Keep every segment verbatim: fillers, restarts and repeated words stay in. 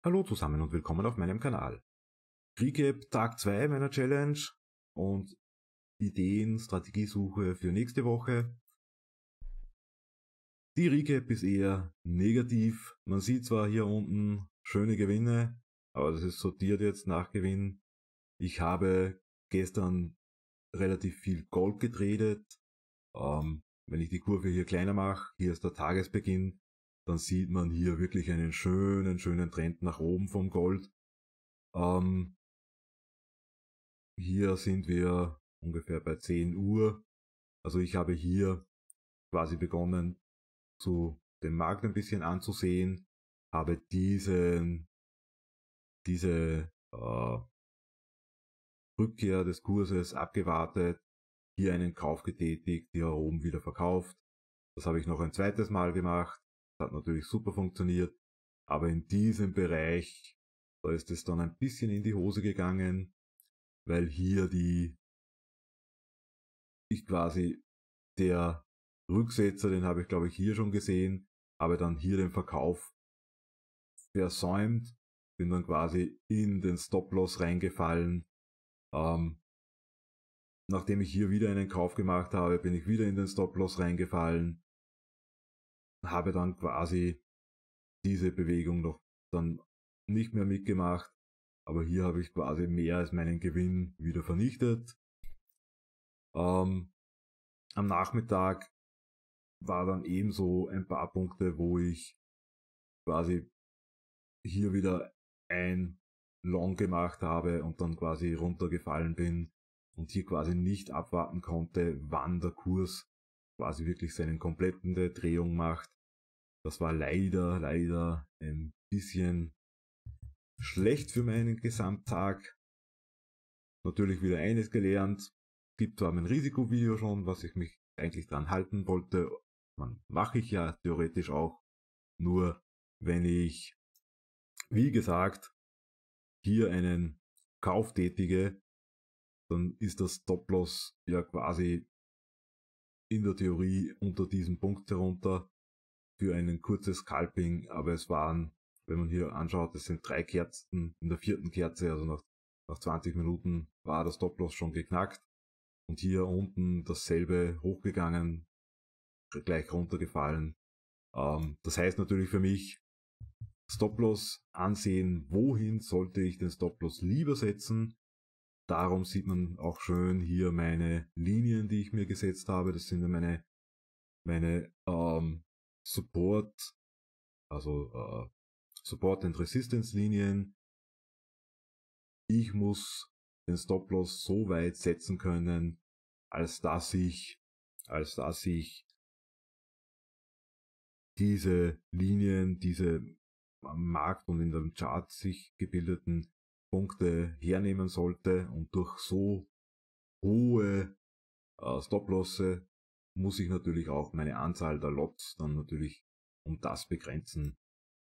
Hallo zusammen und willkommen auf meinem Kanal. Recap Tag zwei meiner Challenge und Ideen, Strategiesuche für nächste Woche. Die Recap ist eher negativ. Man sieht zwar hier unten schöne Gewinne, aber das ist sortiert jetzt nach Gewinn. Ich habe gestern relativ viel Gold getradet. Ähm, wenn ich die Kurve hier kleiner mache, hier ist der Tagesbeginn, dann sieht man hier wirklich einen schönen, schönen Trend nach oben vom Gold. Ähm, hier sind wir ungefähr bei zehn Uhr. Also ich habe hier quasi begonnen, zu den Markt ein bisschen anzusehen, habe diesen, diese äh, Rückkehr des Kurses abgewartet, hier einen Kauf getätigt, hier oben wieder verkauft. Das habe ich noch ein zweites Mal gemacht. Das hat natürlich super funktioniert. Aber in diesem Bereich, da ist es dann ein bisschen in die Hose gegangen, weil hier die, ich quasi, der Rücksetzer, den habe ich glaube ich hier schon gesehen, habe dann hier den Verkauf versäumt, bin dann quasi in den Stop-Loss reingefallen. Ähm, nachdem ich hier wieder einen Kauf gemacht habe, bin ich wieder in den Stop-Loss reingefallen, habe dann quasi diese Bewegung noch dann nicht mehr mitgemacht, aber hier habe ich quasi mehr als meinen Gewinn wieder vernichtet. Ähm, am Nachmittag war dann ebenso ein paar Punkte, wo ich quasi hier wieder ein Long gemacht habe und dann quasi runtergefallen bin und hier quasi nicht abwarten konnte, wann der Kurs quasi wirklich seine komplette Drehung macht. Das war leider, leider ein bisschen schlecht für meinen Gesamttag. Natürlich wieder eines gelernt. Gibt zwar mein Risikovideo schon, was ich mich eigentlich dran halten wollte. Man mache ich ja theoretisch auch. Nur wenn ich, wie gesagt, hier einen Kauf tätige, dann ist das Stop-Loss ja quasi in der Theorie unter diesem Punkt herunter für ein kurzes Scalping, aber es waren, wenn man hier anschaut, es sind drei Kerzen, in der vierten Kerze, also nach, nach zwanzig Minuten war der Stop-Loss schon geknackt und hier unten dasselbe hochgegangen, gleich runtergefallen. Ähm, das heißt natürlich für mich, Stop-Loss ansehen, wohin sollte ich den Stop-Loss lieber setzen. Darum sieht man auch schön hier meine Linien, die ich mir gesetzt habe. Das sind meine, meine ähm, Support, also äh, Support and Resistance Linien. Ich muss den Stop-Loss so weit setzen können, als dass ich, als dass ich diese Linien, diese am Markt und in dem Chart sich gebildeten Punkte hernehmen sollte, und durch so hohe äh, Stop-Losse muss ich natürlich auch meine Anzahl der Lots dann natürlich um das begrenzen.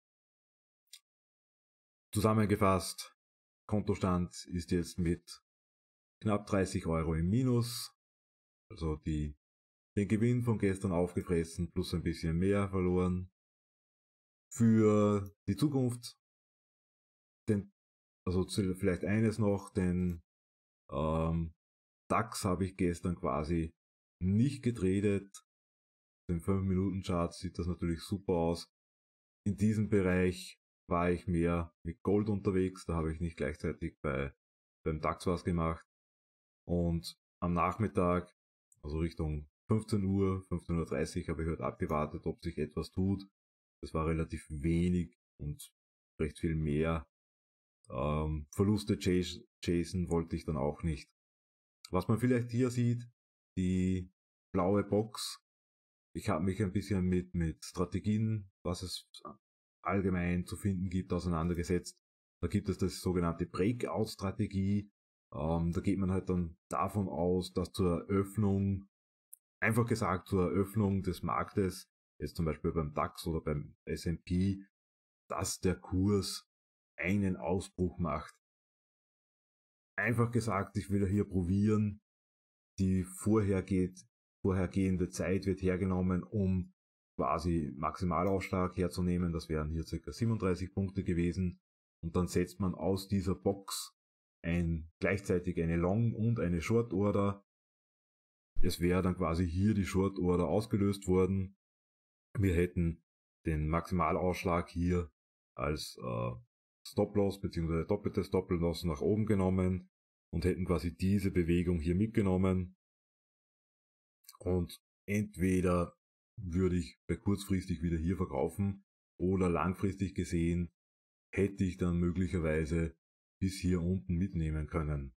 Zusammengefasst, Kontostand ist jetzt mit knapp dreißig Euro im Minus, also die, den Gewinn von gestern aufgefressen plus ein bisschen mehr verloren. Für die Zukunft, den, also vielleicht eines noch, den ähm, DAX habe ich gestern quasi nicht getradet. In fünf Minuten Chart sieht das natürlich super aus. In diesem Bereich war ich mehr mit Gold unterwegs, da habe ich nicht gleichzeitig bei, beim DAX was gemacht. Und am Nachmittag, also Richtung fünfzehn Uhr, fünfzehn Uhr dreißig, habe ich heute abgewartet, ob sich etwas tut. Das war relativ wenig und recht viel mehr. Ähm, Verluste chasen wollte ich dann auch nicht. Was man vielleicht hier sieht, die blaue Box. Ich habe mich ein bisschen mit, mit Strategien, was es allgemein zu finden gibt, auseinandergesetzt. Da gibt es das sogenannte Breakout-Strategie. Ähm, da geht man halt dann davon aus, dass zur Eröffnung, einfach gesagt zur Eröffnung des Marktes, jetzt zum Beispiel beim DAX oder beim S und P, dass der Kurs einen Ausbruch macht. Einfach gesagt, ich will hier probieren, die vorhergeht, vorhergehende Zeit wird hergenommen, um quasi Maximalausschlag herzunehmen. Das wären hier ca. siebenunddreißig Punkte gewesen. und dann setzt man aus dieser Box ein, gleichzeitig eine Long- und eine Short-Order. Es wäre dann quasi hier die Short-Order ausgelöst worden. Wir hätten den Maximalausschlag hier als äh, Stop-Loss bzw. doppeltes Stop-Loss nach oben genommen und hätten quasi diese Bewegung hier mitgenommen. Und entweder würde ich bei kurzfristig wieder hier verkaufen oder langfristig gesehen hätte ich dann möglicherweise bis hier unten mitnehmen können.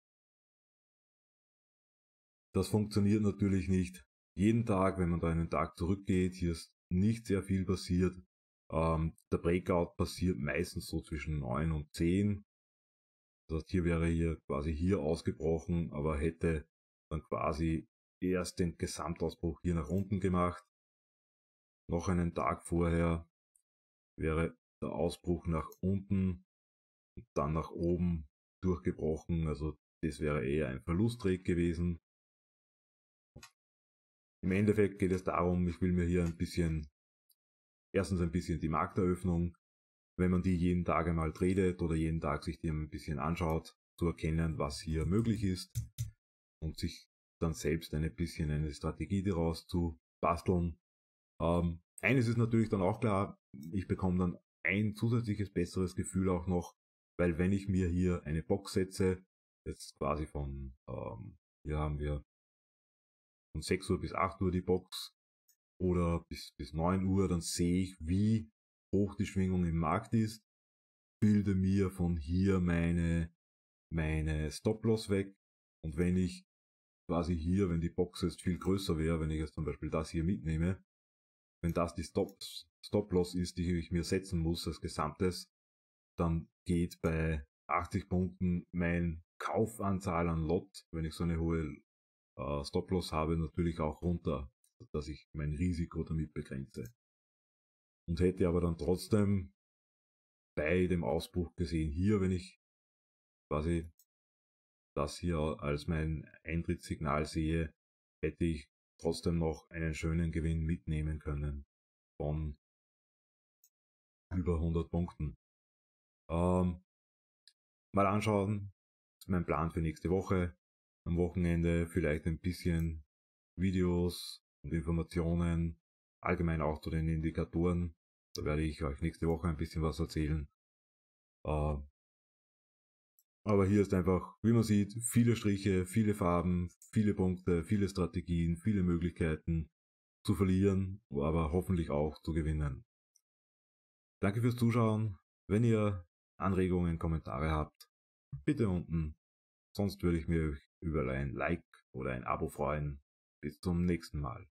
Das funktioniert natürlich nicht jeden Tag, wenn man da einen Tag zurückgeht. Hier ist nicht sehr viel passiert. Ähm, der Breakout passiert meistens so zwischen neun und zehn. Das heißt, hier wäre hier quasi hier ausgebrochen, aber hätte dann quasi erst den Gesamtausbruch hier nach unten gemacht. Noch einen Tag vorher wäre der Ausbruch nach unten und dann nach oben durchgebrochen. Also das wäre eher ein Verlusttrade gewesen. Im Endeffekt geht es darum, ich will mir hier ein bisschen, erstens ein bisschen die Markteröffnung, wenn man die jeden Tag einmal tradet oder jeden Tag sich die ein bisschen anschaut, zu erkennen, was hier möglich ist und sich dann selbst ein bisschen eine Strategie daraus zu basteln. Ähm, eines ist natürlich dann auch klar, ich bekomme dann ein zusätzliches besseres Gefühl auch noch, weil wenn ich mir hier eine Box setze, jetzt quasi von, ähm, hier haben wir von sechs Uhr bis acht Uhr die Box oder bis, bis neun Uhr, dann sehe ich, wie hoch die Schwingung im Markt ist, bilde mir von hier meine, meine Stop-Loss weg und wenn ich quasi hier, wenn die Box jetzt viel größer wäre, wenn ich jetzt zum Beispiel das hier mitnehme, wenn das die Stop, Stop-Loss ist, die ich mir setzen muss als Gesamtes, dann geht bei achtzig Punkten mein Kaufanzahl an Lot, wenn ich so eine hohe äh, Stop-Loss habe, natürlich auch runter, dass ich mein Risiko damit begrenze. Und hätte aber dann trotzdem bei dem Ausbruch gesehen, hier, wenn ich quasi das hier als mein Eintrittssignal sehe, hätte ich trotzdem noch einen schönen Gewinn mitnehmen können von über hundert Punkten. Ähm, mal anschauen, das ist mein Plan für nächste Woche. Am Wochenende vielleicht ein bisschen Videos und Informationen, allgemein auch zu den Indikatoren. Da werde ich euch nächste Woche ein bisschen was erzählen. Äh, aber hier ist einfach, wie man sieht, viele Striche, viele Farben, viele Punkte, viele Strategien, viele Möglichkeiten zu verlieren, aber hoffentlich auch zu gewinnen. Danke fürs Zuschauen. Wenn ihr Anregungen, Kommentare habt, bitte unten. Sonst würde ich mich über ein Like oder ein Abo freuen. Bis zum nächsten Mal.